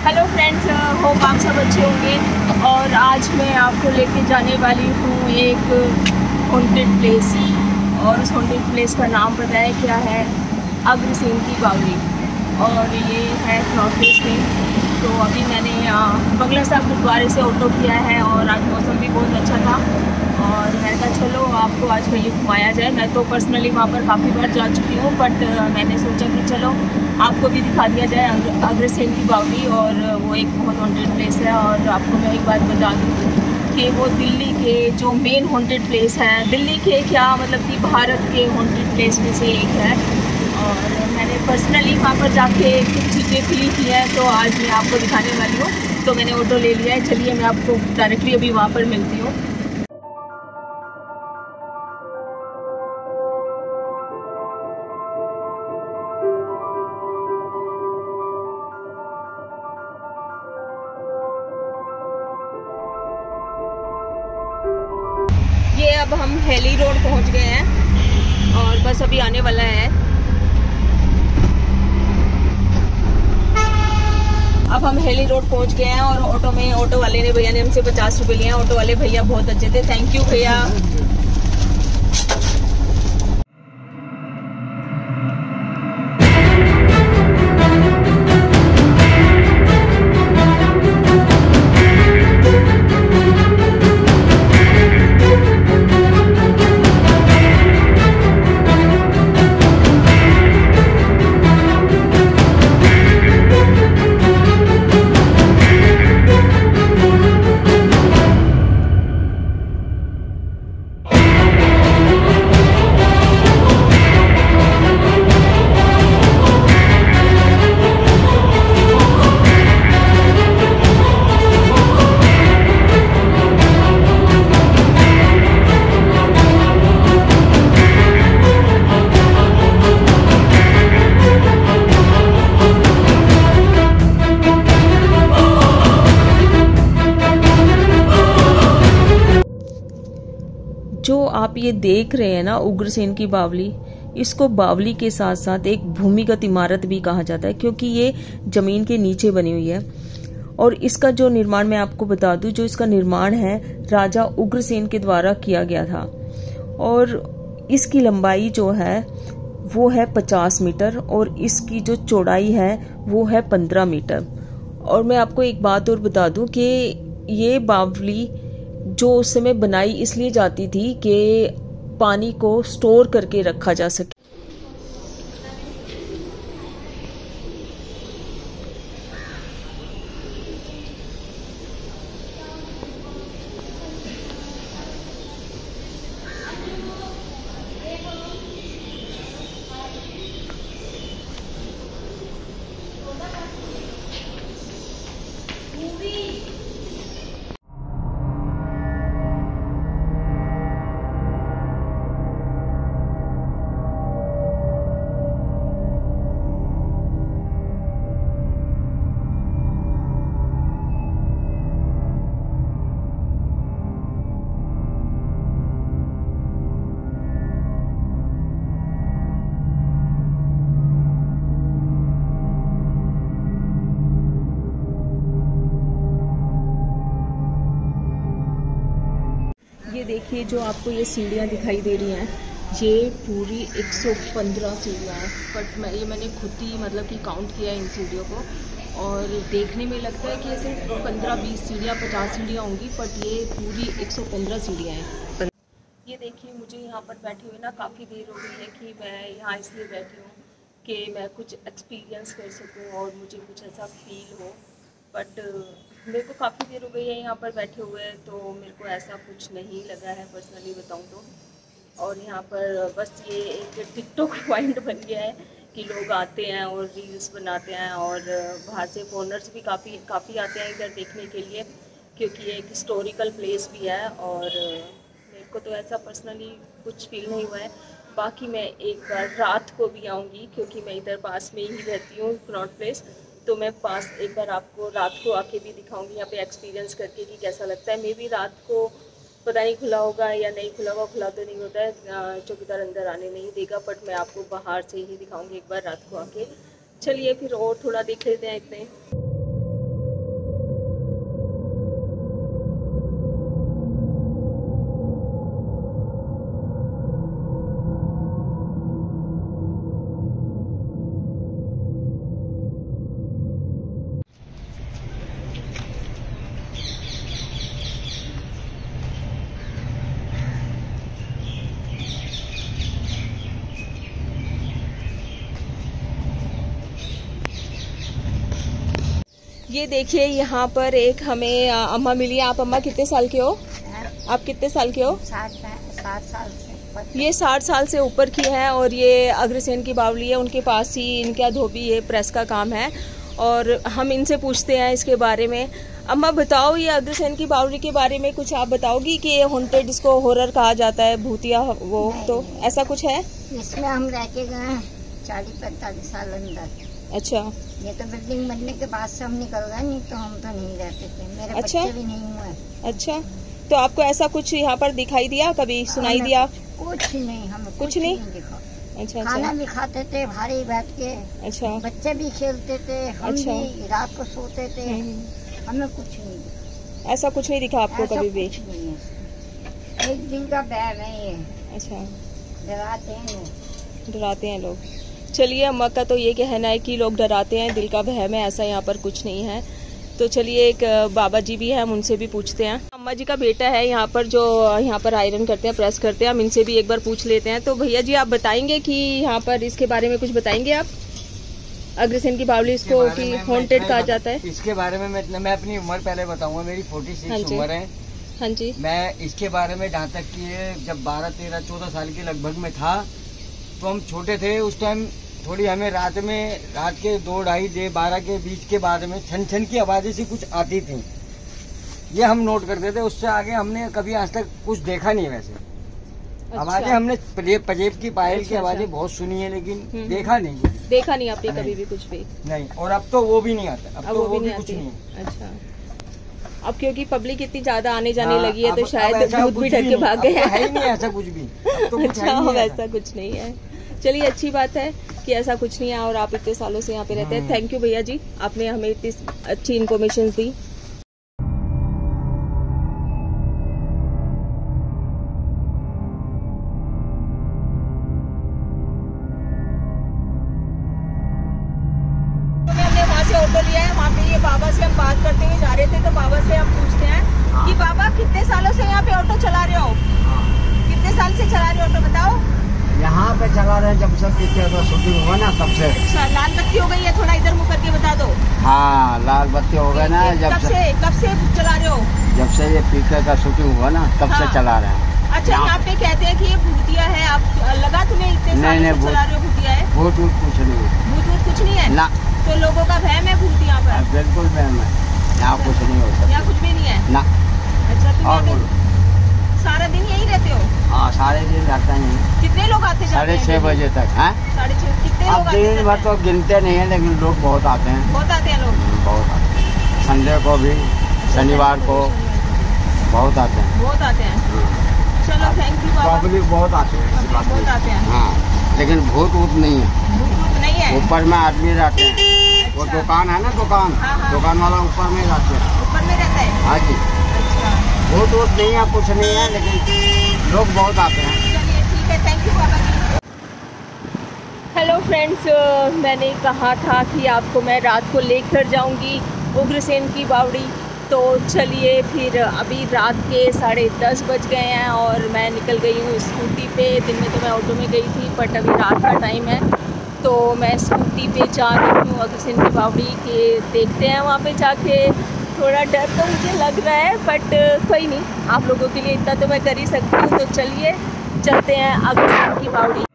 Hello friends, hope आप सब अच्छे होंगे। और आज मैं आपको लेके जाने वाली हूँ एक हॉन्टेड प्लेस। और उस हॉन्टेड प्लेस का नाम पता है क्या है? अग्रसेन की बावली। और ये है नॉर्थ ईस्ट में। तो अभी मैंने बंगला साहब गुरुद्वारे से ऑटो किया है और आज मौसम भी बहुत अच्छा था। और मैंने कहा चलो आपको आज कहीं घुमाया जाए। मैं तो पर्सनली वहाँ पर काफ़ी बार जा चुकी हूँ, बट मैंने सोचा कि चलो आपको भी दिखा दिया जाए अग्रसेन की बावली। और वो एक बहुत हॉन्टेड प्लेस है। और आपको मैं एक बात बता दूँ कि वो दिल्ली के जो मेन हॉन्टेड प्लेस हैं, दिल्ली के क्या मतलब कि भारत के हॉन्टेड प्लेस में से एक है। और मैंने पर्सनली वहाँ पर जाके कुछ चीज़ें फील की हैं, तो आज मैं आपको दिखाने वाली हूँ। तो मैंने ऑटो ले लिया है। चलिए मैं आपको डायरेक्टली अभी वहाँ पर मिलती हूँ। ये अब हम हेली रोड पहुंच गए हैं और बस अभी आने वाला है। अब हम हेली रोड पहुंच गए हैं और ऑटो वाले ने भैया ने हमसे 50 रुपए लिए हैं। ऑटो वाले भैया बहुत अच्छे थे, थैंक यू भैया। जो आप ये देख रहे हैं ना उग्रसेन की बावली, इसको बावली के साथ साथ एक भूमिगत इमारत भी कहा जाता है, क्योंकि ये जमीन के नीचे बनी हुई है। और इसका जो निर्माण मैं आपको बता दूं, जो इसका निर्माण है राजा उग्रसेन के द्वारा किया गया था। और इसकी लंबाई जो है वो है 50 मीटर और इसकी जो चौड़ाई है वो है 15 मीटर। और मैं आपको एक बात और बता दूं कि ये बावली जो उस समय बनाई इसलिए जाती थी कि पानी को स्टोर करके रखा जा सके। ये देखिए जो आपको ये सीढ़ियाँ दिखाई दे रही हैं, ये पूरी 115 सीढ़ियाँ हैं। बट मैंने खुद ही मतलब कि काउंट किया है इन सीढ़ियों को। और देखने में लगता है कि ये सिर्फ 15-20 सीढ़ियाँ 50 सीढ़ियाँ होंगी, बट ये पूरी 115 सीढ़ियाँ हैं। ये देखिए मुझे यहाँ पर बैठे हुए ना काफ़ी देर हो गई है कि मैं यहाँ इसलिए बैठी हूँ कि मैं कुछ एक्सपीरियंस कर सकूँ और मुझे कुछ ऐसा फील हो। बट मेरे को काफ़ी देर हो गई है यहाँ पर बैठे हुए, तो मेरे को ऐसा कुछ नहीं लगा है पर्सनली बताऊँ तो। और यहाँ पर बस ये एक टिकटॉक पॉइंट बन गया है कि लोग आते हैं और रील्स बनाते हैं। और बाहर से फॉरेनर्स भी काफ़ी आते हैं इधर देखने के लिए, क्योंकि ये एक हिस्टोरिकल प्लेस भी है। और मेरे को तो ऐसा पर्सनली कुछ फील नहीं हुआ है। बाकी मैं एक बार रात को भी आऊँगी, क्योंकि मैं इधर पास में ही रहती हूँ कनॉट प्लेस। तो मैं पास एक बार आपको रात को आके भी दिखाऊंगी यहाँ पे एक्सपीरियंस करके कि कैसा लगता है। मे बी रात को पता नहीं खुला होगा या नहीं खुला होगा, खुला तो नहीं होता है, चौकीदार अंदर आने नहीं देगा। बट मैं आपको बाहर से ही दिखाऊंगी एक बार रात को आके। चलिए फिर और थोड़ा देख लेते हैं इतने। ये देखिए यहाँ पर एक हमें अम्मा मिली है। आप अम्मा कितने साल के हो? आप कितने साल के हो? 60 साल से। ये 60 साल से ऊपर की है और ये अग्रसेन की बावली है। उनके पास ही इनका धोबी ये प्रेस का काम है और हम इनसे पूछते हैं इसके बारे में। अम्मा बताओ, ये अग्रसेन की बावली के बारे में कुछ आप बताओगी कि ये हॉन्टेड, इसको हॉरर कहा जाता है, भूतिया वो, तो ऐसा कुछ है? इसमें हम रह के गए 40-45 साल अंदर। अच्छा। ये तो बिल्डिंग बनने के बाद से हम निकल गए, नहीं तो हम तो नहीं रहते थे। मेरे अच्छा? बच्चे भी नहीं हुए। अच्छा, तो आपको ऐसा कुछ यहाँ पर दिखाई दिया, कभी सुनाई दिया? कुछ नहीं, हमें कुछ नहीं दिखा। अच्छा। खाना भी खाते थे भारी बैठ के। अच्छा। बच्चे भी खेलते थे, हम भी रात को सोते थे। हमें कुछ नहीं दिखा। ऐसा कुछ नहीं दिखा आपको कभी भी? कुछ नहीं है, एक दिन का बैग है ये। अच्छा। डराते हैं लोग। चलिए, अम्मा का तो ये कहना है कि लोग डराते हैं, दिल का वहम है, ऐसा यहाँ पर कुछ नहीं है। तो चलिए, एक बाबा जी भी हैं, हम उनसे भी पूछते हैं। अम्मा जी का बेटा है यहाँ पर, जो यहाँ पर आयरन करते हैं, प्रेस करते हैं, हम इनसे भी एक बार पूछ लेते हैं। तो भैया जी, आप बताएंगे कि यहाँ पर इसके बारे में कुछ बताएंगे आप? अग्रसेन की बावली इसको कि हॉन्टेड कहा जाता है? इसके बारे में मैं अपनी उम्र पहले बताऊंगा। मेरी 46 उम्र है। हाँ जी। मैं इसके बारे में जहाँ तक कि जब 12, 13, 14 साल के लगभग में था, तो हम छोटे थे उस टाइम। थोड़ी हमें रात के 2, 2:30, 12 के बीच के बाद में छन छन की आवाजें सी कुछ आती थी। ये हम नोट करते थे। उससे आगे हमने कभी आज तक कुछ देखा नहीं। वैसे अच्छा। आवाजें हमने पजेब की, पायल की आवाजें बहुत सुनी है, लेकिन देखा नहीं आपने कभी भी कुछ भी नहीं। और अब तो वो भी नहीं आता, अब तो वो भी कुछ नहीं है। अच्छा। अब क्योंकि पब्लिक इतनी ज्यादा आने जाने लगी है, तो शायद भूत भी डर के भाग गए। है ही नहीं ऐसा कुछ भी। अच्छा, वैसा कुछ नहीं है। चलिए, अच्छी बात है कि ऐसा कुछ नहीं है और आप इतने सालों से यहाँ पे रहते हैं। थैंक यू भैया जी, आपने हमें इतनी अच्छी इन्फॉर्मेशन दी। हमने वहाँ से ऑटो लिया है, वहाँ पे ये बाबा से हम बात करते हुए जा रहे थे, तो बाबा से हम पूछते हैं कि बाबा, कितने सालों से यहाँ पे ऑटो चला रहे हो? कितने साल से चला रहे हो ऑटो, बताओ। यहाँ पे चला रहे जब सब शूटिंग हुआ ना, तब से। अच्छा, लाल बत्ती हो गई है, थोड़ा इधर मुँह करके बता दो। हाँ, लाल बत्ती हो गई ना। कब से चला रहे हो? जब से ये पीके का शूटिंग हुआ ना, तब से चला रहे हैं। अच्छा, यहाँ पे कहते हैं कि ये भूतिया है, आप लगा तुम्हें इतने साल से चला रहे हो भूतिया है? भूत कुछ नहीं, भूत कुछ नहीं है ना। तो लोगों का वहम है भूत यहाँ पर? बिल्कुल वहम है, यहाँ कुछ नहीं होता, यहाँ कुछ भी नहीं है ना। अच्छा, तुम सारा दिन यही रहते हो? हाँ, सारे दिन रहता है। कितने लोग आते हैं? 6:30 बजे तक है। 6:30? कितने लोग आते हैं? दिन भर तो गिनते नहीं है, लेकिन लोग बहुत आते हैं। बहुत आते हैं लोग? बहुत आते हैं। संडे को भी, शनिवार को बहुत आते हैं। बहुत आते हैं। चलो, थैंक यू बाबा। पब्लिक बहुत आते हैं। बहुत आते हैं। हाँ, लेकिन भूत नहीं है। भूत नहीं है? ऊपर में आदमी रहते हैं। वो दुकान है ना, दुकान वाला ऊपर में रहते हैं। ऊपर में रहता है? हाँ जी। भूत नहीं है, कुछ नहीं है, लेकिन लोग बहुत आते हैं। चलिए, ठीक है, thank you Baba ji. Hello friends, मैंने कहा था कि आपको मैं रात को लेकर जाऊंगी उग्रसेन की बावड़ी। तो चलिए, फिर अभी रात के 10:30 बज गए हैं और मैं निकल गई हूँ स्कूटी पे। दिन में तो मैं ऑटो में गई थी, बट अभी रात का टाइम है, तो मैं स्कूटी पे जा रही हूँ अग्रसेन की बावड़ी के। देखते हैं वहाँ पे जाके। थोड़ा डर तो मुझे लग रहा है, बट कोई नहीं, आप लोगों के लिए इतना तो मैं कर ही सकती हूँ। तो चलिए, चलते हैं अग्रसेन की बावड़ी।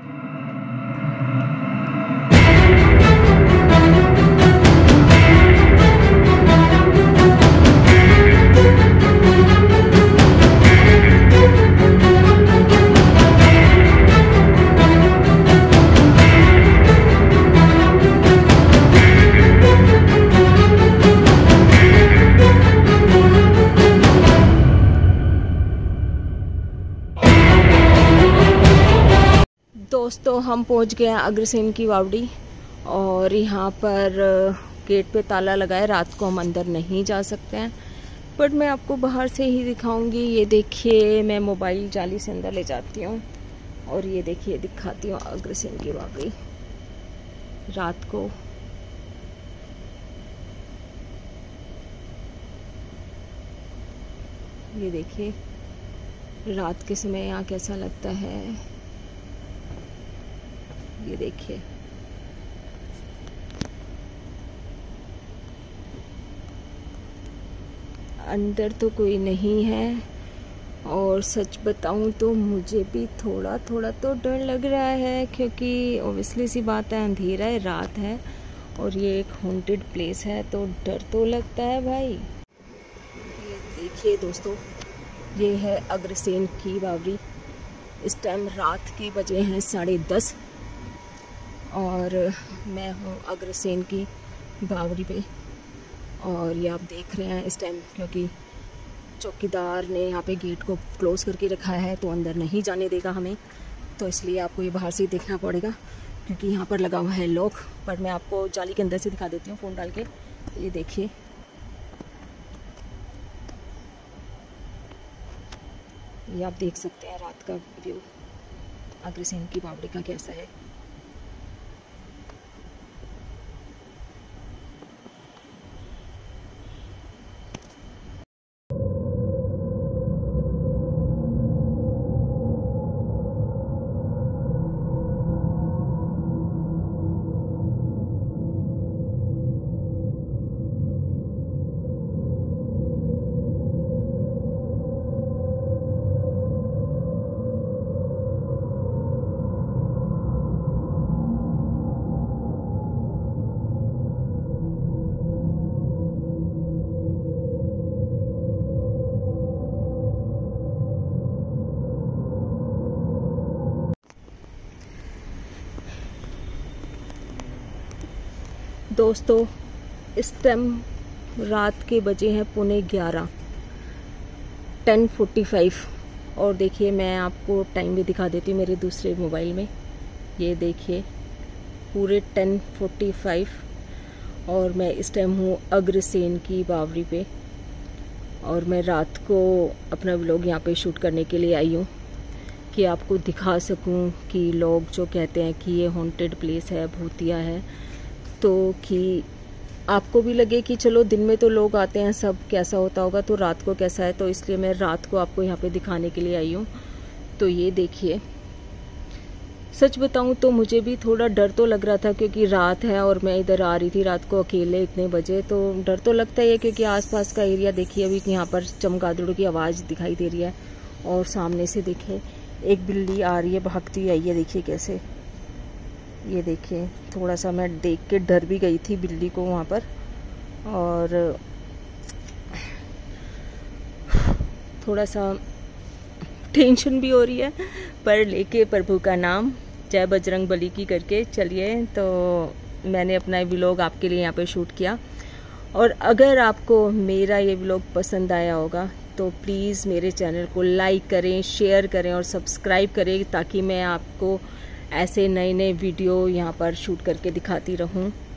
दोस्तों, हम पहुंच गए हैं अग्रसेन की बावड़ी और यहाँ पर गेट पे ताला लगा है। रात को हम अंदर नहीं जा सकते हैं, बट मैं आपको बाहर से ही दिखाऊंगी। ये देखिए, मैं मोबाइल जाली से अंदर ले जाती हूँ और ये देखिए, दिखाती हूँ अग्रसेन की बावड़ी रात को। ये देखिए, रात के समय यहाँ कैसा लगता है। ये देखिए, अंदर तो कोई नहीं है, और सच बताऊं तो मुझे भी थोड़ा थोड़ा तो डर लग रहा है, क्योंकि ओबियसली सी बात है, अंधेरा है, रात है और ये एक हॉन्टेड प्लेस है, तो डर तो लगता है भाई। ये देखिए दोस्तों, ये है अग्रसेन की बावरी। इस टाइम रात के बजे हैं 10:30 और मैं हूँ अग्रसेन की बावरी पे। और ये आप देख रहे हैं इस टाइम, क्योंकि चौकीदार ने यहाँ पे गेट को क्लोज़ करके रखा है, तो अंदर नहीं जाने देगा हमें, तो इसलिए आपको ये बाहर से ही देखना पड़ेगा, क्योंकि यहाँ पर लगा हुआ है लॉक। पर मैं आपको जाली के अंदर से दिखा देती हूँ फ़ोन डाल के। ये देखिए, ये आप देख सकते हैं रात का व्यू अग्रसेन की बावड़ी का कैसा है। दोस्तों, इस टाइम रात के बजे हैं 11:15, 10:45। और देखिए, मैं आपको टाइम भी दिखा देती हूँ मेरे दूसरे मोबाइल में। ये देखिए, पूरे 10:45 और मैं इस टाइम हूँ अग्रसेन की बावरी पे, और मैं रात को अपना व्लॉग यहाँ पे शूट करने के लिए आई हूँ कि आपको दिखा सकूँ कि लोग जो कहते हैं कि ये हॉन्टेड प्लेस है, भूतिया है, तो कि आपको भी लगे कि चलो दिन में तो लोग आते हैं, सब कैसा होता होगा, तो रात को कैसा है। तो इसलिए मैं रात को आपको यहाँ पे दिखाने के लिए आई हूँ। तो ये देखिए, सच बताऊँ तो मुझे भी थोड़ा डर तो लग रहा था, क्योंकि रात है और मैं इधर आ रही थी रात को अकेले इतने बजे, तो डर तो लगता ही है, क्योंकि आसपास का एरिया देखिए, अभी यहाँ पर चमगादड़ों की आवाज़ दिखाई दे रही है। और सामने से देखिए एक बिल्ली आ रही है, भागती आई है, देखिए कैसे। ये देखिए, थोड़ा सा मैं देख के डर भी गई थी बिल्ली को वहाँ पर, और थोड़ा सा टेंशन भी हो रही है, पर लेके प्रभु का नाम, जय बजरंग बली की करके चलिए। तो मैंने अपना व्लॉग आपके लिए यहाँ पे शूट किया, और अगर आपको मेरा ये व्लॉग पसंद आया होगा तो प्लीज़ मेरे चैनल को लाइक करें, शेयर करें और सब्सक्राइब करें, ताकि मैं आपको ऐसे नए नए वीडियो यहाँ पर शूट करके दिखाती रहूँ।